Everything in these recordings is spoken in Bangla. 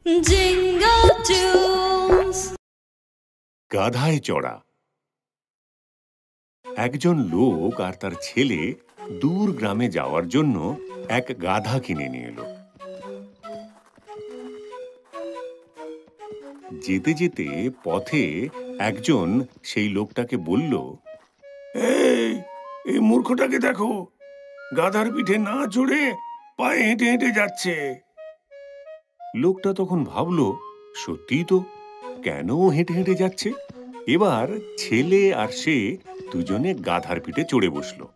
Jingle tunes. গাধায় চড়া। একজন লোক আর তার ছেলে দূর গ্রামে যাওয়ার জন্য এক গাধা কিনে নিয়ে এলো। যেতে যেতে পথে একজন সেই লোকটাকে বলল, এই মূর্খটাকে দেখো, গাধার পিঠে না চড়ে পায়ে হেঁটে হেঁটে যাচ্ছে। লোকটা তখন ভাবলো, সত্যিই তো, কেন হেঁটে হেঁটে যাচ্ছে? এবার ছেলে আর সে দুজনে গাধার পিঠে চড়ে বসলো।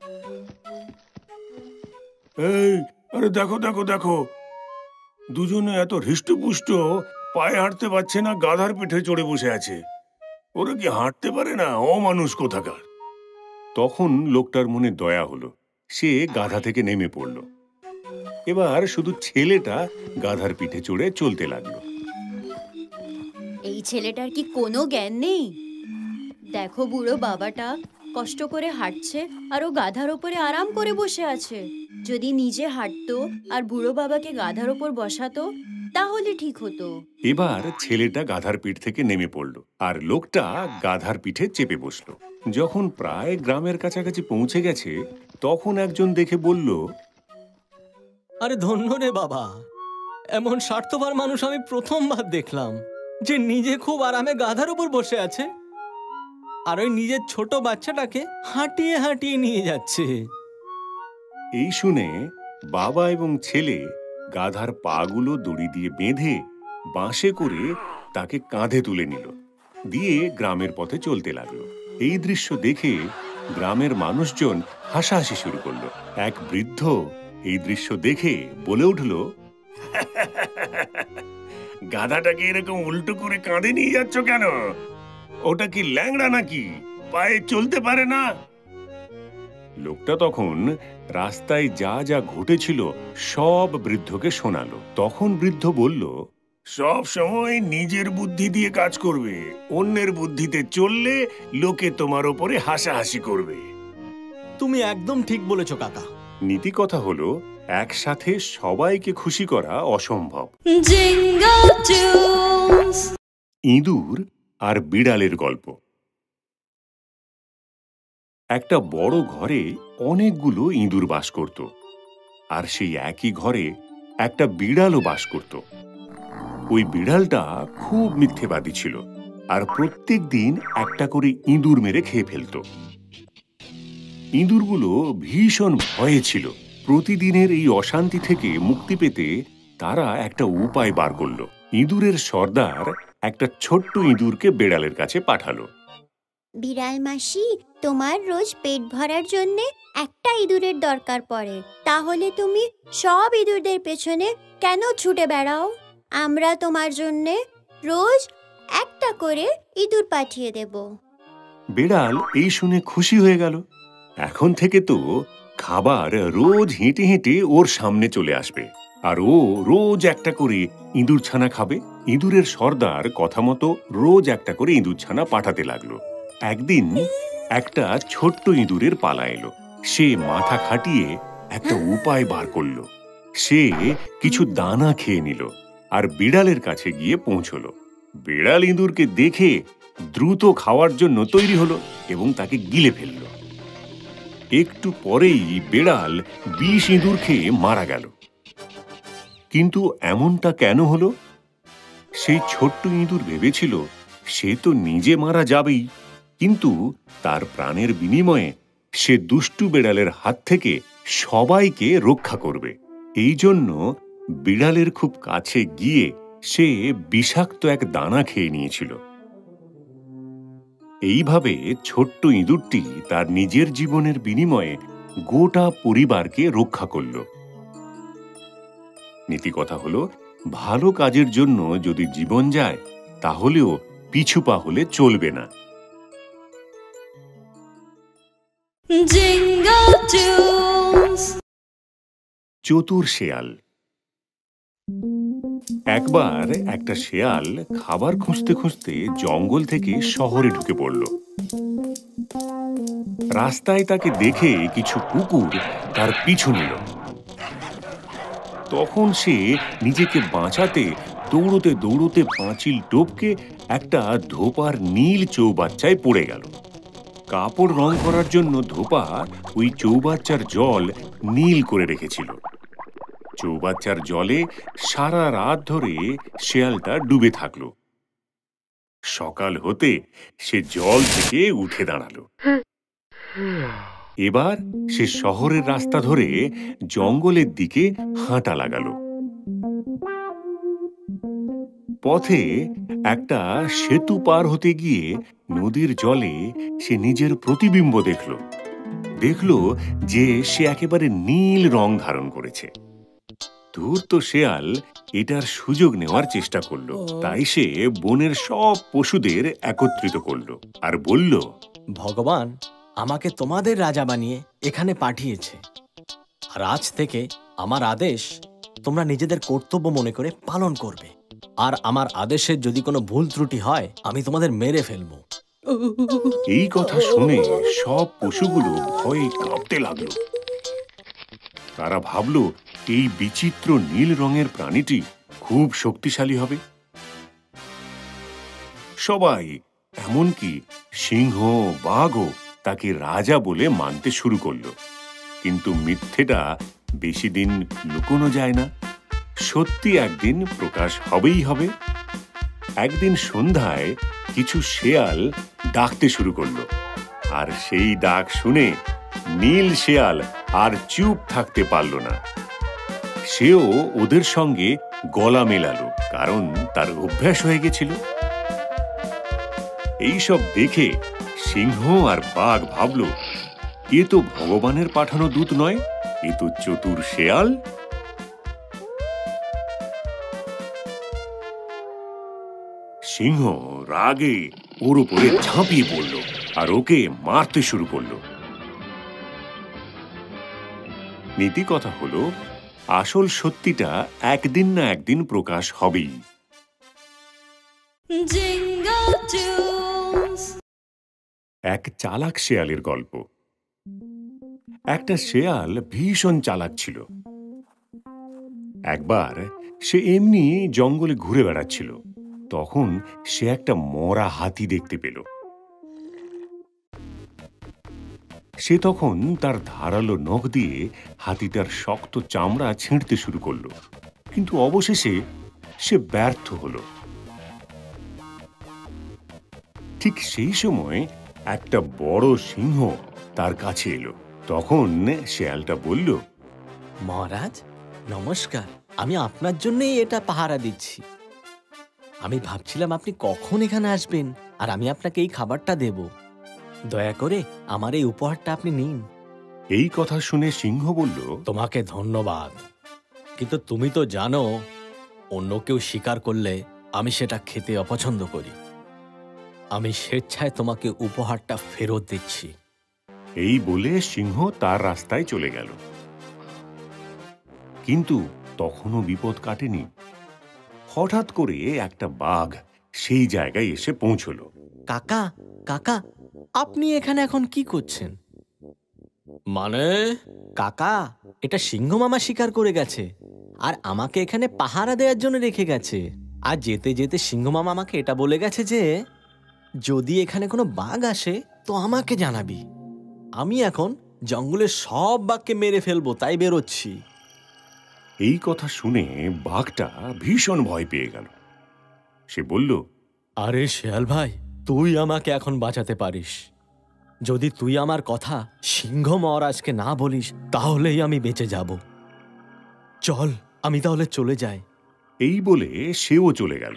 আরে দেখো দেখো দেখো, দুজনে এত হৃষ্টপুষ্ট, পায়ে হাঁটতে পারছে না, গাধার পিঠে চড়ে বসে আছে। ওরা কি হাঁটতে পারে না? অমানুষ কোথাকার। তখন লোকটার মনে দয়া হলো, সে গাধা থেকে নেমে পড়ল। এবার শুধু ছেলেটা গাধার পিঠে চড়ে চলতে লাগলো। এই ছেলেটার কি কোনো জ্ঞান নেই? দেখো, বুড়ো বাবাটা কষ্ট করে হাঁটছে আর ও গাধার ওপরে আরাম করে বসে আছে। যদি নিজে হাঁটতো আর বুড়ো বাবাকে গাধার ওপর বসাতো, তাহলে ঠিক হতো। এবার ছেলেটা গাধার পিঠ থেকে নেমে পড়ল আর লোকটা গাধার পিঠে চেপে বসলো। যখন প্রায় গ্রামের কাছাকাছি পৌঁছে গেছে, তখন একজন দেখে বলল, আরে ধন্য রে বাবা, এমন স্বার্থপর মানুষ আমি প্রথমবার দেখলাম, যে নিজে খুব আরামে গাধার উপর বসে আছে আর ওই নিজের ছোট বাচ্চাটাকে হাঁটিয়ে হাঁটিয়ে নিয়ে যাচ্ছে। এই শুনে বাবা এবং ছেলে গাধার পাগুলো দড়ি দিয়ে বেঁধে বাঁশে করে তাকে কাঁধে তুলে নিল, দিয়ে গ্রামের পথে চলতে লাগলো। এই দৃশ্য দেখে গ্রামের মানুষজন হাসাহাসি শুরু করলো। এক বৃদ্ধ এই দৃশ্য দেখে বলে উঠল, গাধাটাকে এরকম উল্টো করে কাঁধে নিয়ে যাচ্ছ কেন? ওটা কি ল্যাংড়া নাকি? পায়ে চলতে পারে না? লোকটা তখন রাস্তায় যা যা ঘটেছিল সব বৃদ্ধকে শোনালো। তখন বৃদ্ধ বলল, সব সময় নিজের বুদ্ধি দিয়ে কাজ করবে, অন্যের বুদ্ধিতে চললে লোকে তোমার ওপরে হাসাহাসি করবে। তুমি একদম ঠিক বলেছ কাকা। নীতি কথা হলো, একসাথে সবাইকে খুশি করা অসম্ভব। Jingle tunes. ইঁদুর আর বিড়ালের গল্প। একটা বড় ঘরে অনেকগুলো ইঁদুর বাস করত, আর সেই একই ঘরে একটা বিড়ালও বাস করত। ওই বিড়ালটা খুব মিথ্যেবাদী ছিল আর প্রত্যেক দিন একটা করে ইঁদুর মেরে খেয়ে ফেলত। ইঁদুরগুলো ভীষণ ভয়ে ছিল। প্রতিদিনের এই অশান্তি থেকে মুক্তি পেতে তারা একটা উপায় বার করল। ইঁদুরের সর্দার একটা ছোট্ট ইঁদুরকে বিড়ালের কাছে পাঠালো। বিড়াল মাসি, তোমার রোজ পেট ভরার জন্য একটা ইঁদুরের দরকার পড়ে, তাহলে তুমি সব ইঁদুরদের পেছনে কেন ছুটে বেড়াও? আমরা তোমার জন্য রোজ একটা করে ইঁদুর পাঠিয়ে দেব। বিড়াল এই শুনে খুশি হয়ে গেল। এখন থেকে তো খাবার রোজ হেঁটে হেঁটে ওর সামনে চলে আসবে, আর ও রোজ একটা করে ইঁদুর ছানা খাবে। ইঁদুরের সর্দার কথা মতো রোজ একটা করে ইঁদুর ছানা পাঠাতে লাগলো। একদিন একটা ছোট্ট ইঁদুরের পালা এলো। সে মাথা খাটিয়ে একটা উপায় বার করলো। সে কিছু দানা খেয়ে নিল আর বিড়ালের কাছে গিয়ে পৌঁছলো। বিড়াল ইঁদুরকে দেখে দ্রুত খাওয়ার জন্য তৈরি হলো এবং তাকে গিলে ফেলল। একটু পরেই বিড়াল ২০ ইঁদুর খেয়ে মারা গেল। কিন্তু এমনটা কেন হলো? সেই ছোট্ট ইঁদুর ভেবেছিল সে তো নিজে মারা যাবেই, কিন্তু তার প্রাণের বিনিময়ে সে দুষ্টু বিড়ালের হাত থেকে সবাইকে রক্ষা করবে। এই জন্য বিড়ালের খুব কাছে গিয়ে সে বিষাক্ত এক দানা খেয়ে নিয়েছিল। এইভাবে ছোট্ট ইঁদুরটি তার নিজের জীবনের বিনিময়ে গোটা পরিবারকে রক্ষা করল। নীতি কথা হলো, ভালো কাজের জন্য যদি জীবন যায়, তাহলেও পিছু পা হলে চলবে না। Jingle tunes. চতুর শেয়াল। একবার একটা শেয়াল খাবার খুঁজতে খুঁজতে জঙ্গল থেকে শহরে ঢুকে পড়ল। রাস্তায় তাকে দেখে কিছু কুকুর তার পিছু নিল। তখন সে নিজেকে বাঁচাতে দৌড়তে দৌড়তে পাঁচিল টপকে একটা ধোপার নীল চৌবাচ্চায় পড়ে গেল। কাপড় রং করার জন্য ধোপা ওই চৌবাচ্চার জল নীল করে রেখেছিল। চৌবাচ্চার জলে সারা রাত ধরে শেয়ালটা ডুবে থাকলো। সকাল হতে সে জল থেকে উঠে দাঁড়ালো। এবার সে শহরের রাস্তা ধরে জঙ্গলের দিকে হাঁটা লাগালো। পথে একটা সেতু পার হতে গিয়ে নদীর জলে সে নিজের প্রতিবিম্ব দেখল যে সে একেবারে নীল রং ধারণ করেছে। ধূর্ত শেয়াল এটার সুযোগ নেওয়ার চেষ্টা করলো। তাই সে বনের সব পশুদের একত্রিত করলো আর বলল, ভগবান আমাকে তোমাদের রাজা বানিয়ে এখানে পাঠিয়েছে, আর আজ থেকে আমার আদেশ তোমরা নিজেদের কর্তব্য মনে করে পালন করবে। আর আমার আদেশের যদি কোনো ভুল ত্রুটি হয় আমি তোমাদের মেরে ফেলবো। এই কথা শুনে সব পশুগুলো ভয়ে কাঁপতে লাগলো। তারা ভাবলো এই বিচিত্র নীল রঙের প্রাণীটি খুব শক্তিশালী হবে। সবাই, এমনকি সিংহ বাঘও তাকে রাজা বলে মানতে শুরু করলো। কিন্তু মিথ্যেটা বেশি দিন লুকোনো যায় না, সত্যি একদিন প্রকাশ হবেই হবে। একদিন সন্ধ্যায় কিছু শেয়াল ডাকতে শুরু করলো, আর সেই ডাক শুনে নীল শেয়াল আর চুপ থাকতে পারল না। সেও ওদের সঙ্গে গলা মেলালো, কারণ তার অভ্যাস হয়ে গেছিল। এইসব দেখে সিংহ আর বাঘ ভাবল, এ তো ভগবানের পাঠানো দূত নয়, এ তো চতুর শেয়াল। সিংহ রাগে ওর উপরে ঝাঁপিয়ে পড়ল আর ওকে মারতে শুরু করলো। নীতি কথা হলো, আসল সত্যিটা একদিন না একদিন প্রকাশ হবেই। এক চালাক শেয়ালের গল্প। একটা শেয়াল ভীষণ চালাক ছিল। একবার সে এমনি জঙ্গলে ঘুরে বেড়াচ্ছিল। তখন সে একটা মরা হাতি দেখতে পেল। সে তখন তার ধারালো নখ দিয়ে হাতিটার শক্ত চামড়া ছিঁড়তে শুরু করলো, কিন্তু অবশেষে সে ব্যর্থ হলো। ঠিক সেই সময় একটা বড় সিংহ তার কাছে এলো। তখন শেয়ালটা বলল, মহারাজ নমস্কার, আমি আপনার জন্যই এটা পাহারা দিচ্ছি। আমি ভাবছিলাম আপনি কখন এখানে আসবেন আর আমি আপনাকে এই খাবারটা দেব। দয়া করে আমার এই উপহারটা আপনি নিন। এই কথা শুনে সিংহ বলল, তোমাকে ধন্যবাদ, কিন্তু তুমি তো জানো অন্য কেউ শিকার করলে আমি সেটা খেতে অপছন্দ করি। আমি স্বেচ্ছায় তোমাকে উপহারটা ফেরত দিচ্ছি। এই বলে সিংহ তার রাস্তায় চলে গেল। কিন্তু তখনও বিপদ কাটেনি। হঠাৎ করে একটা বাঘ সেই জায়গায় এসে পৌঁছলো। কাকা কাকা, আপনি এখানে এখন কি করছেন? মানে কাকা, এটা সিংহ মামা শিকার করে গেছে আর আমাকে এখানে পাহারা দেওয়ার জন্য রেখে গেছে। আর যেতে যেতে সিংহ মামা আমাকে এটা বলে গেছে যে যদি এখানে কোনো বাঘ আসে তো আমাকে জানাবি। আমি এখন জঙ্গলের সব বাঘকে মেরে ফেলবো, তাই বেরোচ্ছি। এই কথা শুনে বাঘটা ভীষণ ভয় পেয়ে গেল। সে বলল, আরে শেয়াল ভাই, তুই আমাকে এখন বাঁচাতে পারিস। যদি তুই আমার কথা সিংহ মহারাজকে না বলিস তাহলেই আমি বেঁচে যাব। চল আমি তাহলে চলে যাই। এই বলে সেও চলে গেল।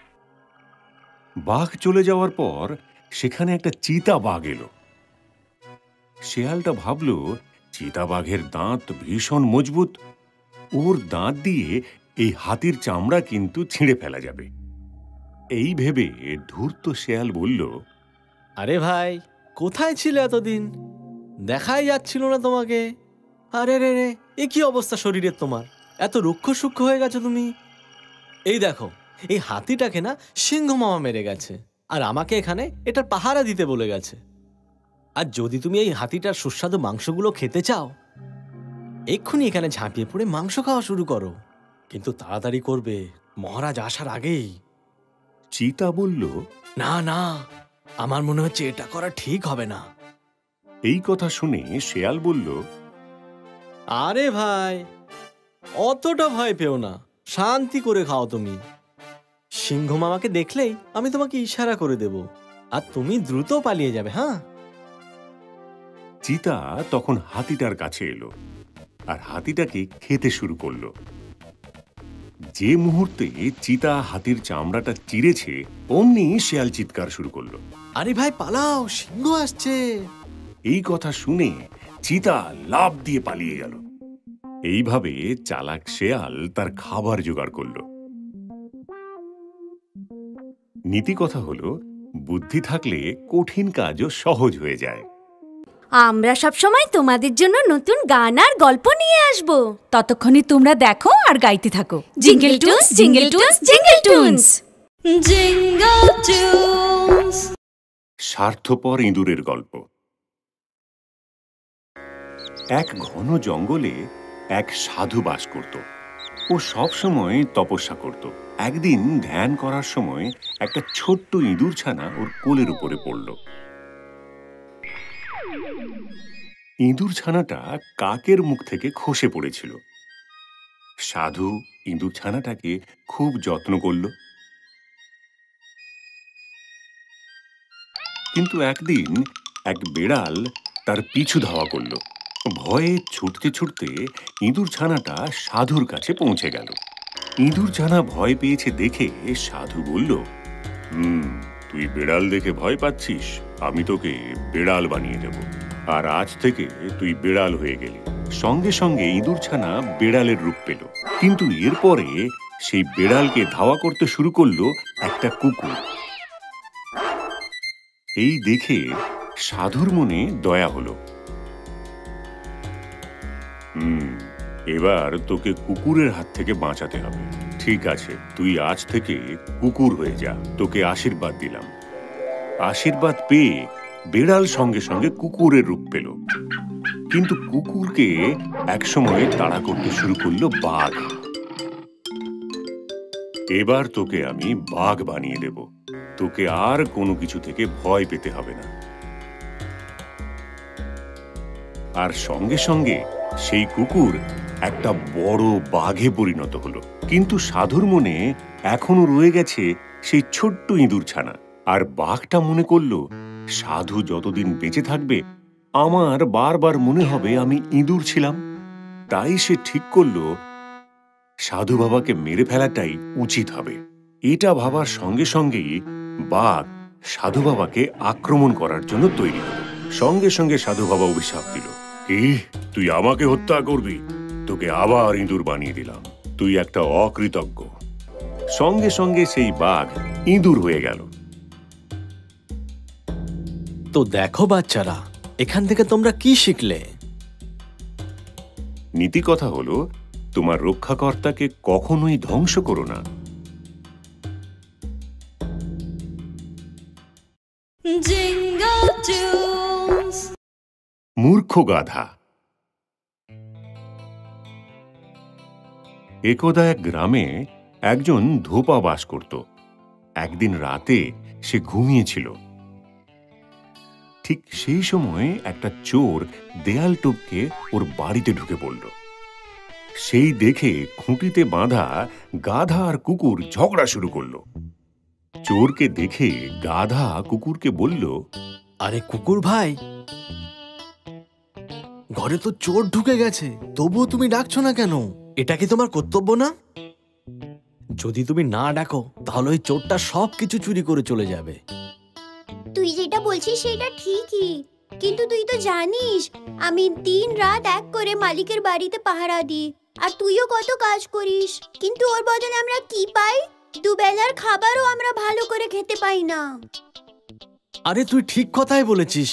বাঘ চলে যাওয়ার পর সেখানে একটা চিতা বাঘ এলো। শেয়ালটা ভাবল, চিতা বাঘের দাঁত ভীষণ মজবুত, ওর দাঁত দিয়ে এই হাতির চামড়া কিন্তু ছিঁড়ে ফেলা যাবে। এই ভেবে ধূর্ত শেয়াল বলল, আরে ভাই, কোথায় ছিলে এতদিন? দেখাই যাচ্ছিল না তোমাকে। আরে রে রে, এ কি অবস্থা শরীরের তোমার? এত রুক্ষ সূক্ষ্ম হয়ে গেছো তুমি। এই দেখো, এই হাতিটাকে না সিংহ মামা মেরে গেছে আর আমাকে এখানে এটার পাহারা দিতে বলে গেছে। আর যদি তুমি এই হাতিটার সুস্বাদু মাংসগুলো খেতে চাও, এক্ষুনি এখানে ঝাঁপিয়ে পড়ে মাংস খাওয়া শুরু করো। কিন্তু তাড়াতাড়ি করবে, মহারাজ আসার আগেই। চিতা বলল, না না, আমার মনে হচ্ছে এটা করা ঠিক হবে না। এই কথা শুনে শেয়াল বলল, আরে ভাই, অতটা ভয় পেও না, শান্তি করে খাও তুমি। সিংহ মামাকে দেখলেই আমি তোমাকে ইশারা করে দেব, আর তুমি দ্রুত পালিয়ে যাবে। হ্যাঁ। চিতা তখন হাতিটার কাছে এলো আর হাতিটাকে খেতে শুরু করলো। যে মুহূর্তে চিতা হাতির চামড়াটা চিরেছে, অমনি শেয়াল চিৎকার শুরু করলো, আরে ভাই পালাও, সিংহ আসছে। এই কথা শুনে চিতা লাফ দিয়ে পালিয়ে গেল। এইভাবে চালাক শেয়াল তার খাবার জোগাড় করলো। নীতি কথা হলো, বুদ্ধি থাকলে কঠিন কাজও সহজ হয়ে যায়। আমরা সব সময় তোমাদের জন্য নতুন গান আর গল্প নিয়ে আসব। ততক্ষণে তোমরা দেখো আর গাইতে থাকো, Jingle Toons, Jingle Toons, Jingle Toons, Jingle Toons. স্বার্থপর ইঁদুরের গল্প। এক ঘন জঙ্গলে এক সাধু বাস করত। ও সব সময় তপস্যা করত। একদিন ধ্যান করার সময় একটা ছোট্ট ইঁদুর ছানা ওর কোলের উপরে পড়ল। ইঁদুর ছানাটা কাকের মুখ থেকে খসে পড়েছিল। সাধু ইঁদুর ছানাটাকে খুব যত্ন করল। কিন্তু একদিন এক বেড়াল তার পিছু ধাওয়া করল। ভয়ে ছুটতে ছুটতে ইঁদুর ছানাটা সাধুর কাছে পৌঁছে গেল। ইঁদুর ছানা ভয় পেয়েছে দেখে সাধু বলল, তুই বেড়াল দেখে ভয় পাচ্ছিস, আমি তোকে বেড়াল বানিয়ে দেব, আর আজ থেকে তুই বেড়াল হয়ে গেলি। সঙ্গে সঙ্গে ইঁদুর ছানা বেড়ালের রূপ পেল। কিন্তু এরপরে সেই বেড়ালকে ধাওয়া করতে শুরু করলো একটা কুকুর। এই দেখে সাধুর মনে দয়া হলো। এবার তোকে কুকুরের হাত থেকে বাঁচাতে হবে। ঠিক আছে, তুই আজ থেকে কুকুর হয়ে যা, তোকে আশীর্বাদ দিলাম। আশীর্বাদ পেয়ে বেড়াল সঙ্গে সঙ্গে কুকুরের রূপ পেল। কিন্তু কুকুরকে একসময় তাড়া করতে শুরু করলো বাঘ। এবার তোকে আমি বাঘ বানিয়ে দেব, তোকে আর কোনো কিছু থেকে ভয় পেতে হবে না। আর সঙ্গে সঙ্গে সেই কুকুর একটা বড় বাঘে পরিণত হলো। কিন্তু সাধুর মনে এখনো রয়ে গেছে সেই ছোট্ট ইঁদুর ছানা। আর বাঘটা মনে করলো, সাধু যতদিন বেঁচে থাকবে আমার বারবার মনে হবে আমি ইঁদুর ছিলাম। তাই সে ঠিক করলো সাধু বাবাকে মেরে ফেলাটাই উচিত হবে। এটা ভাবার সঙ্গে সঙ্গেই বাঘ সাধু বাবাকে আক্রমণ করার জন্য তৈরি হলো। সঙ্গে সঙ্গে সাধু বাবা অভিশাপ দিল, কি তুই আমাকে হত্যা করবি? তোকে আবার ইঁদুর বানিয়ে দিলাম, তুই একটা অকৃতজ্ঞ। সঙ্গে সঙ্গে সেই বাঘ ইঁদুর হয়ে গেল। তো দেখো বাচ্চারা, এখান থেকে তোমরা কি শিখলে? নীতি কথা হলো, তোমার রক্ষাকর্তাকে কখনোই ধ্বংস করো না। Jingle Toons. মূর্খ গাধা। একদা এক গ্রামে একজন ধোপা বাস করত। একদিন রাতে সে ঘুমিয়েছিল। ঠিক সেই সময় একটা চোর দেয়াল টপকে ওর বাড়িতে ঢুকে পড়ল। সেই দেখে খুঁটিতে বাঁধা গাধা আর কুকুর ঝগড়া শুরু করলো। চোরকে দেখে গাধা কুকুরকে বলল, আরে কুকুর ভাই, ঘরে তো চোর ঢুকে গেছে, তবুও তুমি ডাকছো না কেন? এটা কি তোমার কর্তব্য না? যদি তুমি না ডাকো তাহলে ওই চোরটা সবকিছু চুরি করে চলে যাবে। তুই যেটা বলছিস সেটা ঠিকই, কিন্তু তুই তো জানিস আমি দিন রাত এক করে মালিকের বাড়িতে পাহারা দিই, আর তুইও কত কাজ করিস, কিন্তু ওর বদলে আমরা কি পাই? দুবেলার খাবারও আমরা ভালো করে খেতে পাই না। আরে তুই ঠিক কথাই বলেছিস,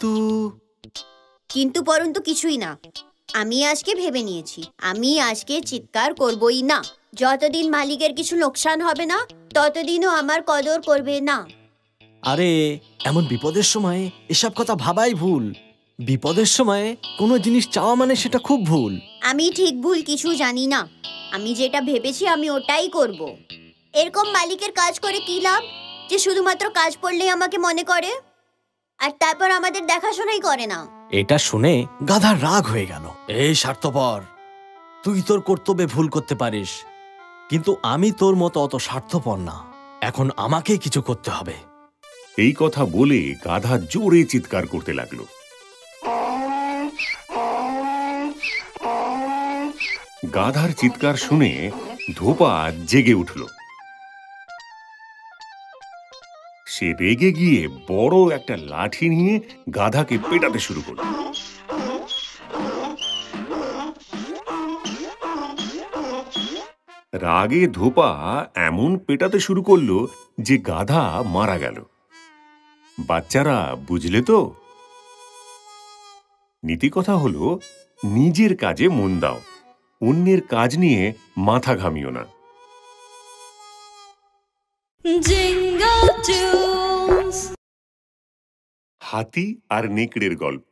কিন্তু পরন্তু কিছুই না। আমি আজকে ভেবে নিয়েছি, আমি আজকে চিৎকার করবই না। যতদিন মালিকের কিছু লোকসান হবে না ততদিনও আমার কদর করবে না। আরে এমন বিপদের সময় এসব কথা ভাবাই ভুল। বিপদের সময় কোনো জিনিস চাওয়া মানে সেটা খুব ভুল। আমি ঠিক ভুল কিছু জানি না। আমি যেটা ভেবেছি আমি ওটাই করব। এরকম মালিকের কাজ করে কি লাভ যে শুধুমাত্র কাজ পড়লেই আমাকে মনে করে আর তারপর আমাদের দেখাশোনাই করে না। এটা শুনে গাধার রাগ হয়ে গেল। এই স্বার্থপর, তুই তোর কর্তব্যে ভুল করতে পারিস, কিন্তু আমি তোর মতো অত স্বার্থপর না। এখন আমাকে কিছু করতে হবে। এই কথা বলে গাধা জোরে চিৎকার করতে লাগলো। গাধার চিৎকার শুনে ধোপা জেগে উঠল। সে রেগে গিয়ে বড় একটা লাঠি নিয়ে গাধাকে পেটাতে শুরু করল। রাগে ধোপা এমন পেটাতে শুরু করলো যে গাধা মারা গেল। বাচ্চারা বুঝলে তো? নীতি কথা হলো, নিজের কাজে মন দাও, অন্যের কাজ নিয়ে মাথা ঘামিও না। হাতি আর নেকড়ের গল্প।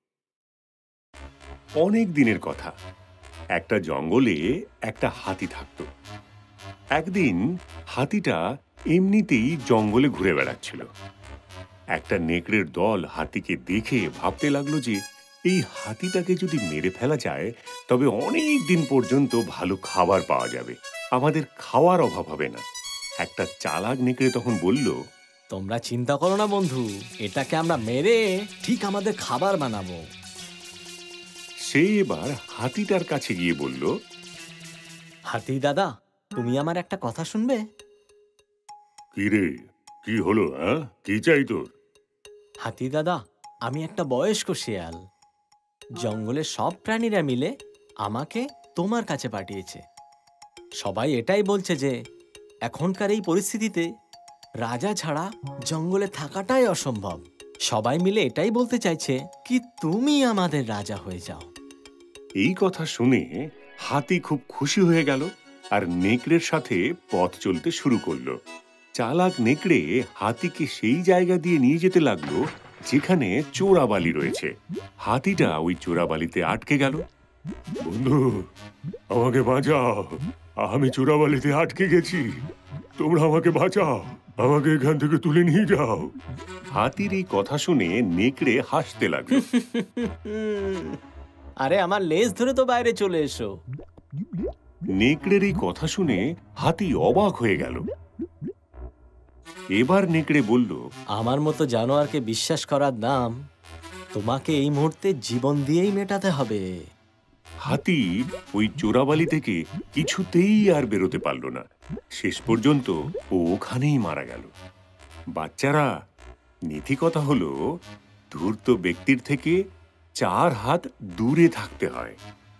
অনেক দিনের কথা। একটা জঙ্গলে একটা হাতি থাকত। একদিন হাতিটা এমনিতেই জঙ্গলে ঘুরে বেড়াচ্ছিল। একটা নেকড়ের দল হাতিকে দেখে ভাবতে লাগলো যে এই হাতিটাকে যদি মেরে ফেলা যায় তবে অনেক দিন পর্যন্ত ভালো খাবার পাওয়া যাবে, আমাদের খাওয়ার অভাব হবে না। একটা চালাক নেকড়ে তখন বলল, তোমরা চিন্তা করো না বন্ধু, এটাকে আমরা মেরে ঠিক আমাদের খাবার বানাবো। সে এবার হাতিটার কাছে গিয়ে বলল, হাতি দাদা, তুমি আমার একটা কথা শুনবে? কি রে, কি হলো? কি চাই তোর? হাতি দাদা, আমি একটা বয়স্ক শেয়াল। জঙ্গলের সব প্রাণীরা মিলে আমাকে তোমার কাছে পাঠিয়েছে। সবাই এটাই বলছে যে এখনকার এই পরিস্থিতিতে রাজা ছাড়া জঙ্গলে থাকাটাই অসম্ভব। সবাই মিলে এটাই বলতে চাইছে কি তুমি আমাদের রাজা হয়ে যাও। এই কথা শুনে হাতি খুব খুশি হয়ে গেল আর নেকড়ের সাথে পথ চলতে শুরু করলো। চালাক নেকড়ে হাতিকে সেই জায়গা দিয়ে নিয়ে যেতে লাগলো যেখানে চোরাবালি রয়েছে। হাতিটা ওই চোরাবালিতে আটকে গেল। বন্ধু, আমাকে বাঁচাও, আমি চোরাবালিতে আটকে গেছি, তোমরা আমাকে বাঁচাও, আমাকে এখান থেকে তুলে নিয়ে যাও। হাতির এই কথা শুনে নেকড়ে হাসতে লাগলো। আরে আমার লেজ ধরে তো বাইরে চলে এসো। নেকড়ের এই কথা শুনে হাতি অবাক হয়ে গেল। এবার নেকড়ে বলল, আমার মতো জানোয়ারকে বিশ্বাস করার দাম তোমাকে এই মুহূর্তে জীবন দিয়েই মেটাতে হবে। হাতি ওই চোরাবালি থেকে কিছুতেই আর বেরোতে পারল না। শেষ পর্যন্ত ও ওখানেই মারা গেল। বাচ্চারা, নীতি কথা হলো, ধূর্ত ব্যক্তির থেকে 4 হাত দূরে থাকতে হয়।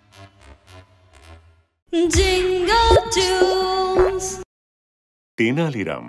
তেনালিরাম।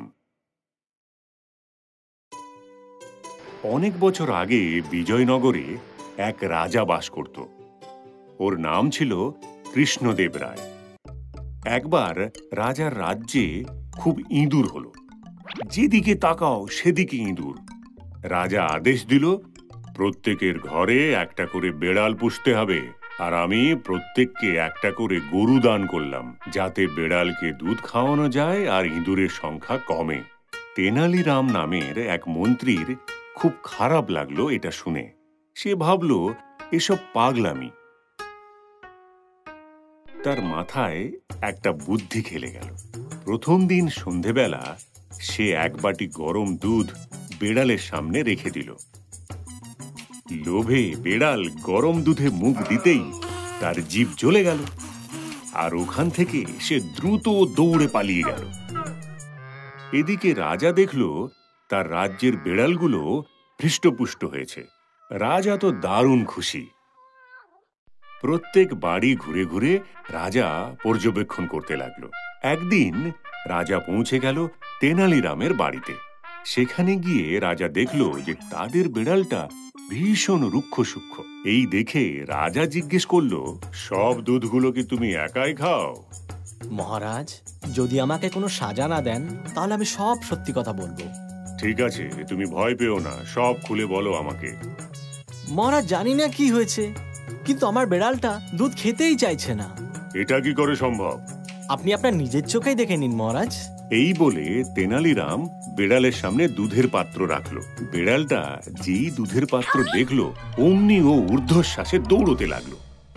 অনেক বছর আগে বিজয়নগরে এক রাজা বাস করত। ওর নাম ছিল কৃষ্ণদেব রায়। একবার রাজার রাজ্যে খুব ইঁদুর হলো। যেদিকে তাকাও সেদিকে ইঁদুর। রাজা আদেশ দিল, প্রত্যেকের ঘরে একটা করে বেড়াল পুষতে হবে, আর আমি প্রত্যেককে একটা করে গরু দান করলাম, যাতে বেড়ালকে দুধ খাওয়ানো যায় আর ইঁদুরের সংখ্যা কমে। তেনালিরাম নামের এক মন্ত্রীর খুব খারাপ লাগলো এটা শুনে। সে ভাবল এসব পাগলামি। তার মাথায় একটা বুদ্ধি খেলে গেল। প্রথম দিন সন্ধেবেলা সে এক বাটি গরম দুধ বেড়ালের সামনে রেখে দিল। লোভে বেড়াল গরম দুধে মুখ দিতেই তার জিভ জ্বলে গেল, আর ওখান থেকে সে দ্রুত দৌড়ে পালিয়ে গেল। এদিকে রাজা দেখল তার রাজ্যের বেড়ালগুলো হৃষ্টপুষ্ট হয়েছে। রাজা তো দারুণ খুশি। প্রত্যেক বাড়ি ঘুরে ঘুরে রাজা পর্যবেক্ষণ করতে লাগলো। একদিন রাজা পৌঁছে গেল তেনালিরামের বাড়িতে। সেখানে গিয়ে রাজা দেখল যে তাদের বেড়ালটা ভীষণ রুক্ষ সূক্ষ্ম। এই দেখে রাজা জিজ্ঞেস করলো, সব দুধগুলো কি তুমি একাই খাও? মহারাজ, যদি আমাকে কোনো সাজা না দেন তাহলে আমি সব সত্যি কথা বলবো। ঠিক আছে, তুমি ভয় পেও না, সব খুলে বলো আমাকে। মহারাজ, জানি না কি হয়েছে, কিন্তু আমার বেড়ালটা দুধ খেতেই চাইছে না। এটা কি করে সম্ভব? আপনি আপনার নিজের চোখেই দেখে নিন মহারাজ। এই বলে তেনালিরাম বিড়ালের সামনে দুধের পাত্র রাখলো। বিড়ালটা যেই দুধের পাত্র দেখলো অমনি ও ঊর্ধ্বশ্বাসে দৌড়তে লাগলো।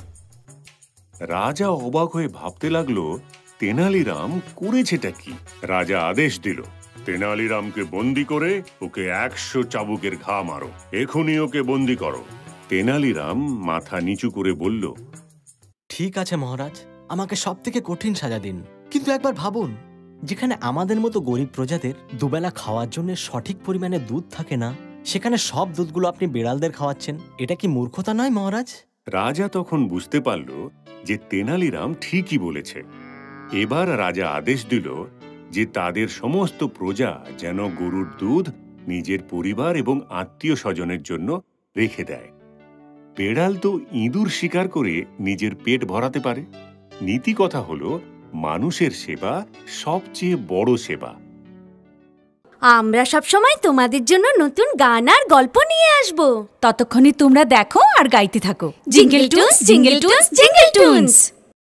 রাজা অবাক হয়ে ভাবতে লাগলো তেনালিরাম করেছেটা কি। রাজা আদেশ দিল, তেনালিরামকে বন্দি করে ওকে 100 চাবুকের ঘা মারো, এখনই ওকে বন্দি করো। তেনালিরাম মাথা নিচু করে বলল, ঠিক আছে মহারাজ, আমাকে সব থেকে কঠিন সাজা দিন। কিন্তু একবার ভাবুন, যেখানে আমাদের মতো গরিব প্রজাদের দুবেলা খাওয়ার জন্য সঠিক পরিমাণে দুধ থাকে না, সেখানে সব দুধগুলো আপনি বিড়ালদের খাওয়াচ্ছেন। এটা কি মূর্খতা নয় মহারাজ? রাজা তখন বুঝতে পারল যে তেনালিরাম ঠিকই বলেছে। এবার রাজা আদেশ দিল যে তাদের সমস্ত প্রজা যেন গরুর দুধ নিজের পরিবার এবং আত্মীয় স্বজনের জন্য রেখে দেয়। বেড়াল তো ইঁদুর শিকার করে নিজের পেট ভরাতে পারে। নীতি কথা হলো, মানুষের সেবা সবচেয়ে বড় সেবা। আমরা সব সময় তোমাদের জন্য নতুন গান আর গল্প নিয়ে আসব। ততক্ষণে তোমরা দেখো আর গাইতে থাকো jingle tunes, jingle tunes, jingle toons.